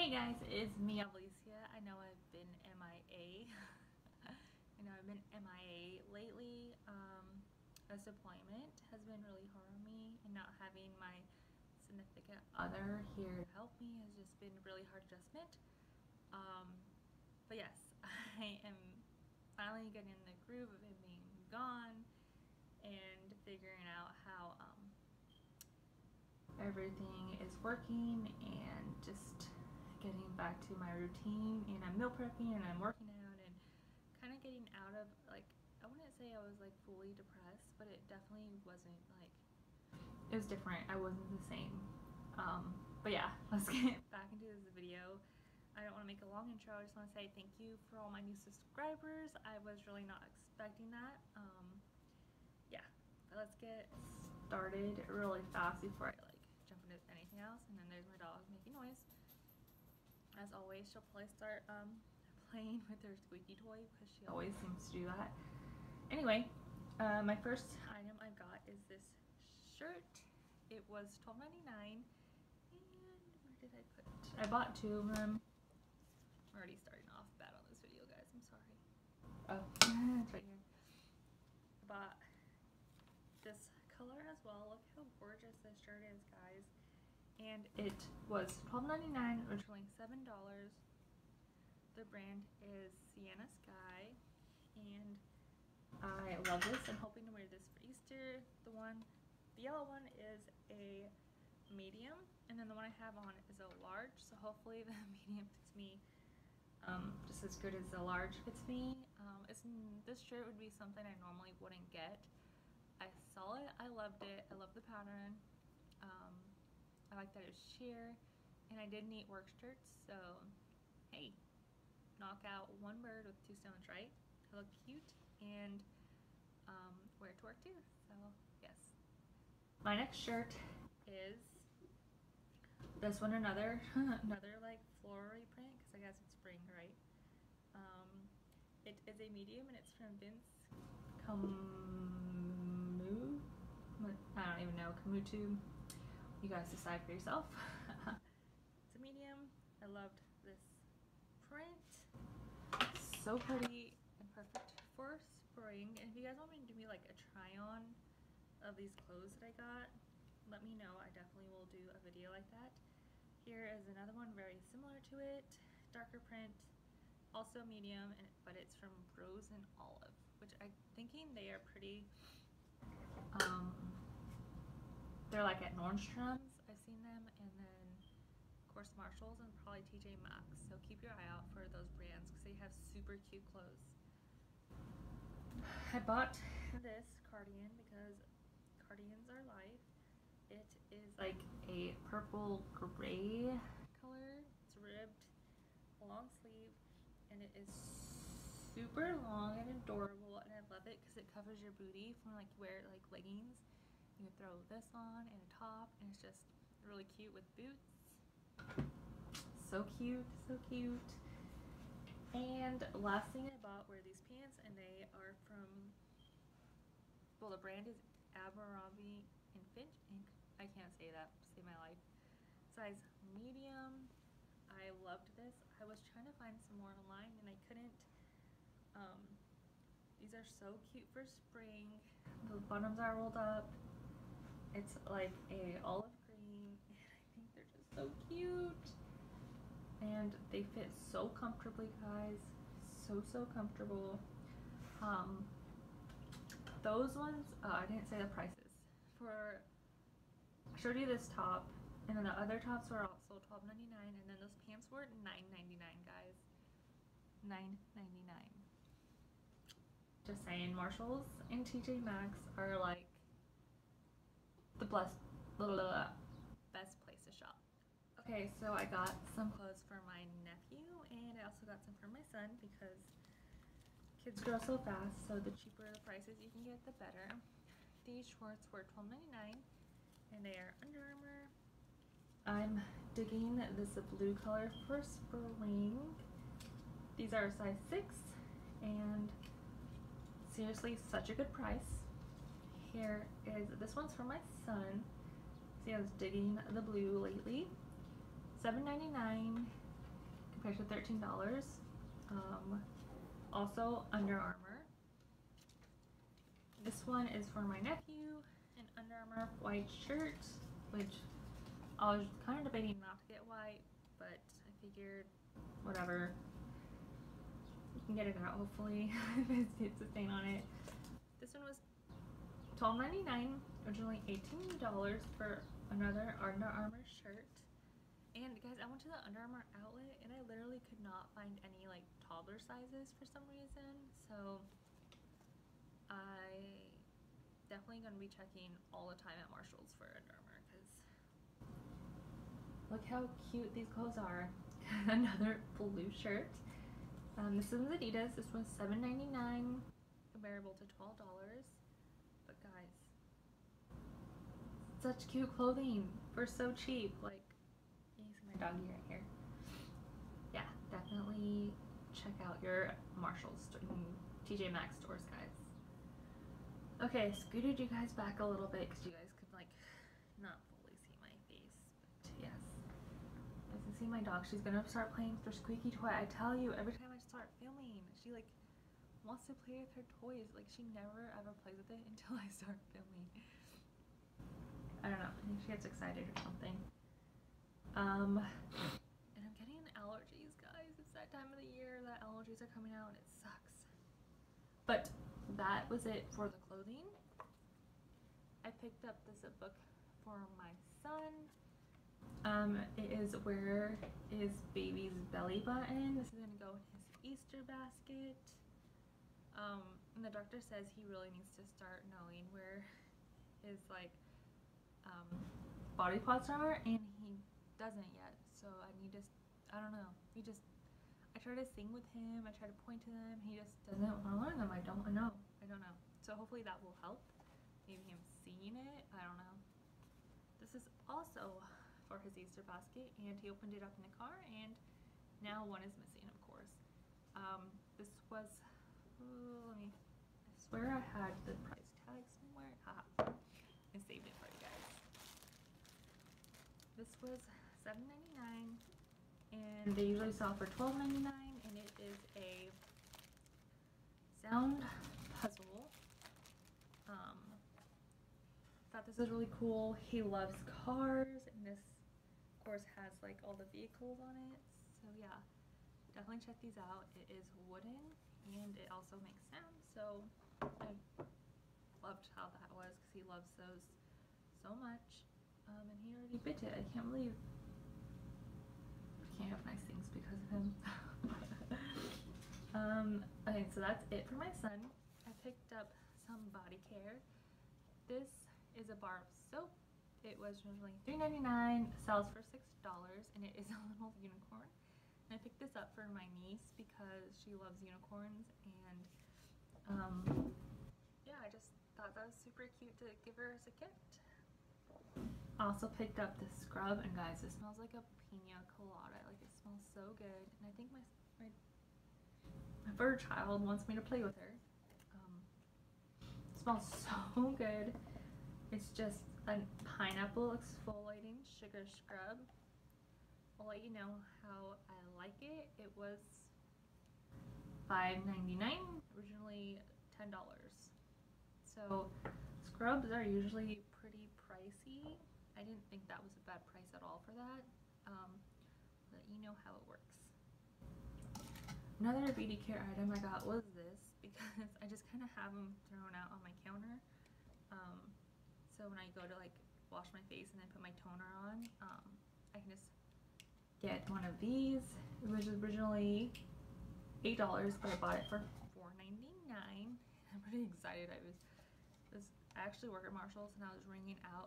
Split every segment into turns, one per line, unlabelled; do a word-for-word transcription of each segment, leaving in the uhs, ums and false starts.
Hey guys, it's me, Alicia. I know I've been M I A. I know I've been M I A lately. Um, this deployment has been really hard on me, and not having my significant other here to help me has just been a really hard adjustment. Um, but yes, I am finally getting in the groove of it being gone and figuring out how um, everything is working and just getting back to my routine. And I'm meal prepping and I'm working out and kind of getting out of, like, I wouldn't say I was like fully depressed, but it definitely wasn't like, it was different. I wasn't the same. Um, but yeah, let's get back into this video. I don't want to make a long intro. I just want to say thank you for all my new subscribers. I was really not expecting that. Um, yeah, but let's get started really fast before I like jump into anything else. And then there's my dog making noise. As always, she'll probably start um, playing with her squeaky toy because she always seems to do that. Anyway, uh, my first item I got is this shirt. It was twelve ninety-nine, and where did I put it? I bought two of them. I'm already starting off bad on this video, guys. I'm sorry. Oh, it's right here. I bought this color as well. Look how gorgeous this shirt is, guys. And it was twelve ninety-nine, originally seven dollars. The brand is Sienna Sky, and I love this. I'm hoping to wear this for Easter. The one, the yellow one is a medium, and then the one I have on is a large, so hopefully the medium fits me um, just as good as the large fits me. Um, it's, this shirt would be something I normally wouldn't get. I saw it, I loved it, I love the pattern. Um, I like that it's sheer, and I did neat work shirts, so hey, knock out one bird with two stones, right? I look cute and um, wear it to work too, so yes. My next shirt is this one, another another like floral print, because I guess it's spring, right? Um, it is a medium, and it's from Vince Camuto. I don't even know, Camuto. You guys decide for yourself. It's a medium. I loved this print. So pretty and perfect for spring. And if you guys want me to do me like a try on of these clothes that I got, let me know. I definitely will do a video like that. Here is another one very similar to it. Darker print, also medium, and but it's from Rose and Olive, which I'm thinking they are pretty um they're like at Nordstrom's, I've seen them, and then of course Marshalls and probably T J Maxx, so keep your eye out for those brands because they have super cute clothes. I bought this cardigan because cardigans are life. It is like a purple gray color. It's ribbed, long sleeve, and it is super long and adorable, and I love it because it covers your booty from like wear like leggings. You can throw this on and a top, and it's just really cute with boots. So cute, so cute. And last thing I bought were these pants, and they are from, well, the brand is Abercrombie and Fitch Inc. I can't say that, save my life. Size medium. I loved this. I was trying to find some more online and I couldn't. Um, these are so cute for spring. The bottoms are rolled up. It's like a olive green, and I think they're just so cute. And they fit so comfortably, guys. So, so comfortable. Um, those ones, uh, I didn't say the prices. For, I showed you this top, and then the other tops were also twelve ninety-nine, and then those pants were nine ninety-nine, guys. nine ninety-nine. Just saying, Marshalls and T J Maxx are like the blessed, blah, blah, blah, best place to shop. Okay, so I got some clothes for my nephew, and I also got some for my son because kids grow so fast, so the cheaper the prices you can get, the better. These shorts were twelve ninety-nine, and they are Under Armour. I'm digging this blue color for spring. These are a size six, and seriously, such a good price. Here is, this one's for my son. See, I was digging the blue lately. seven ninety-nine, priced at thirteen dollars. Um, also Under Armour. This one is for my nephew, an Under Armour white shirt, which I was kind of debating not to get white, but I figured whatever. You can get it out hopefully if it's a stain on it. This one was twelve ninety-nine, originally eighteen dollars for another Under Armour shirt. And guys, I went to the Under Armour outlet and I literally could not find any like toddler sizes for some reason. So I definitely gonna be checking all the time at Marshall's for Under Armour because look how cute these clothes are. Another blue shirt. Um, this is Adidas. This was seven ninety-nine, comparable to twelve dollars. But guys, such cute clothing for so cheap. Like, you see my doggy right here. Yeah, definitely check out your Marshalls and T J Maxx stores, guys. Okay, scooted you guys back a little bit because you guys could like not fully see my face, but yes. As you can see my dog, she's gonna start playing with her squeaky toy. I tell you, every time I start filming, she like wants to play with her toys. Like, she never ever plays with it until I start filming. I don't know, I think she gets excited or something. Um, and I'm getting allergies, guys. It's that time of the year that allergies are coming out and it sucks. But that was it for the clothing. I picked up this book for my son. Um, it is Where is Baby's Belly Button? This is gonna go in his Easter basket. Um, and the doctor says he really needs to start knowing where his like um, body parts are, and he doesn't yet. So I need to, I don't know. He just, I try to sing with him. I try to point to them. He just doesn't want to learn them. I don't know. I don't know. So hopefully that will help. Maybe him seeing it. I don't know. This is also for his Easter basket, and he opened it up in the car, and now one is missing, of course. Um, this was, oh, let me, I swear I had the price tag somewhere. Haha, I saved it for you guys. This was seven ninety-nine, and they usually sell for twelve ninety-nine, and it is a sound puzzle. Um, thought this was really cool. He loves cars, and this of course has like all the vehicles on it. So yeah, definitely check these out. It is wooden and it also makes sound. So I loved how that was because he loves those so much. Um, and he already bit it. I can't believe I can't have nice things because of him. um, okay, so that's it for my son. I picked up some body care. This is a bar of soap. It was originally three ninety-nine, sells for six dollars, and it is a little unicorn. And I picked this up for my niece because she loves unicorns, and um, yeah, I just thought that was super cute to give her as a gift. I also picked up this scrub, and guys, it smells like a pina colada. Like, it smells so good, and I think my my, my fur child wants me to play with her. Um, it smells so good. It's just a pineapple exfoliating sugar scrub. I'll let you know how I like it. It was five ninety-nine, originally ten dollars. So scrubs are usually pretty pricey. I didn't think that was a bad price at all for that. Um, let you know how it works. Another beauty care item I got was this because I just kind of have them thrown out on my counter. Um, so when I go to like wash my face and then put my toner on, um, I can just get one of these. It was originally eight dollars, but I bought it for four ninety-nine. I'm pretty excited. I was, was I actually work at Marshall's, and I was ringing out.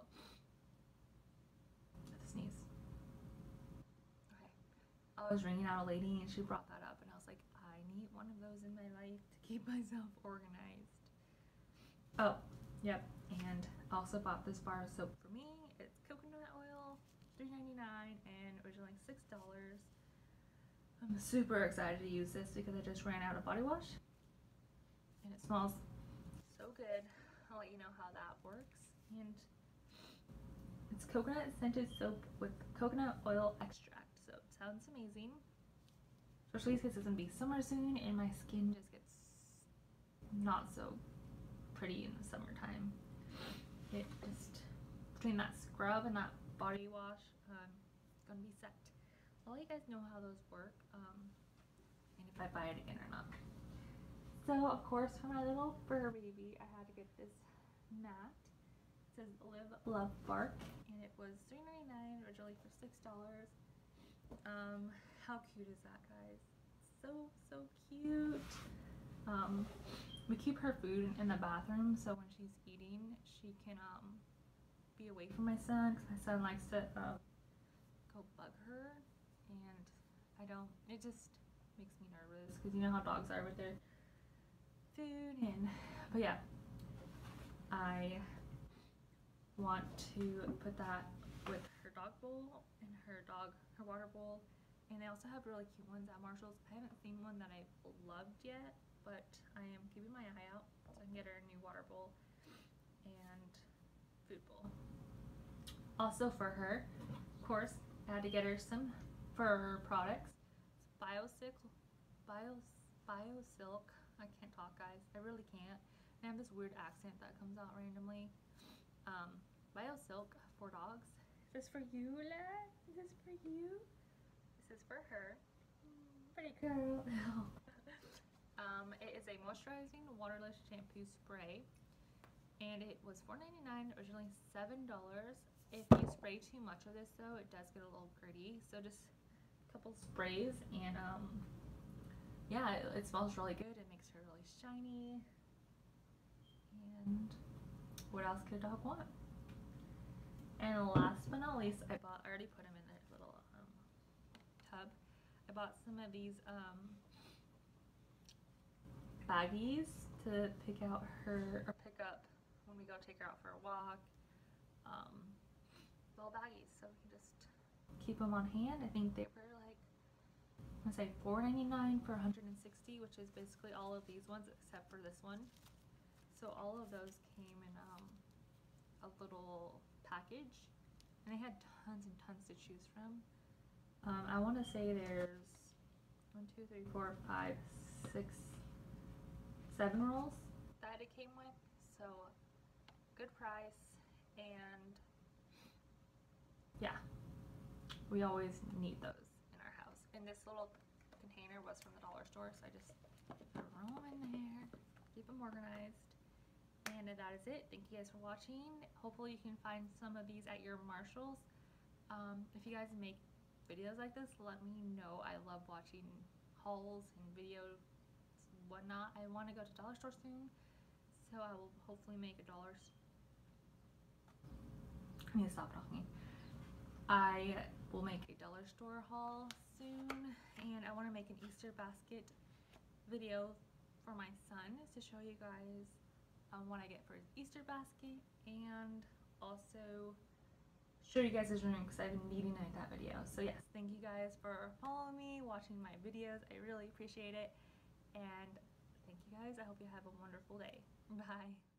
Sneeze. Okay. I was ringing out a lady, and she brought that up, and I was like, I need one of those in my life to keep myself organized. Oh, yep. And I also bought this bar of soap for me. It's coconut oil, three ninety-nine, and originally six dollars. I'm super excited to use this because I just ran out of body wash, and it smells so good. I'll let you know how that works. And it's coconut scented soap with coconut oil extract, so it sounds amazing. especially because it's gonna be summer soon and my skin just gets not so pretty in the summertime. It just, between that scrub and that body wash, um, gonna be set. I'll let you guys know how those work, um, and if I buy it again or not. So of course for my little fur baby I had to get this mat. It says Live Love Bark and it was three ninety-nine originally for six dollars. Um, how cute is that, guys? So so cute. Um, we keep her food in the bathroom so when she's eating she can um, be away from my son, because my son likes to uh, go bug her, and I don't, it just makes me nervous because you know how dogs are with their food. And but yeah, I want to put that with her dog bowl and her dog her water bowl, and they also have really cute ones at Marshall's. I haven't seen one that I've loved yet, but I am keeping my eye out so I can get her a new water bowl and food bowl. Also for her, of course, I had to get her some fur products. It's BioSilk, Bio, BioSilk. I can't talk, guys. I really can't. I have this weird accent that comes out randomly. Um, BioSilk for dogs. Is this for you, lad? Is this for you? This is for her. Pretty girl. um, it is a moisturizing waterless shampoo spray, and it was four ninety-nine, originally seven dollars. If you spray too much of this though, it does get a little gritty, so just a couple sprays, and um, yeah, it, it smells really good. It makes her really shiny, and what else could a dog want? And last but not least, I bought, I already put them in their little um, tub, I bought some of these um, baggies to pick out her, or pick up when we go take her out for a walk. Um, little baggies, so we can just keep them on hand. I think they were like, I'm gonna say four ninety-nine for one hundred sixty, which is basically all of these ones except for this one. So all of those came in um, a little package, and they had tons and tons to choose from. Um, I want to say there's one, two, three, four, five, six, seven rolls that it came with. So good price, and yeah, we always need those in our house. And this little container was from the dollar store, so I just throw them in there, keep them organized. And that is it. Thank you guys for watching. Hopefully you can find some of these at your Marshalls. Um, if you guys make videos like this, let me know. I love watching hauls and videos, whatnot. I want to go to dollar store soon, so I will hopefully make a dollar. I need to stop talking. I will make a dollar store haul soon, and I want to make an Easter basket video for my son to show you guys um, what I get for his Easter basket, and also show you guys his room because I've been needing to make that video. So yes, thank you guys for following me, watching my videos. I really appreciate it, and thank you guys. I hope you have a wonderful day. Bye.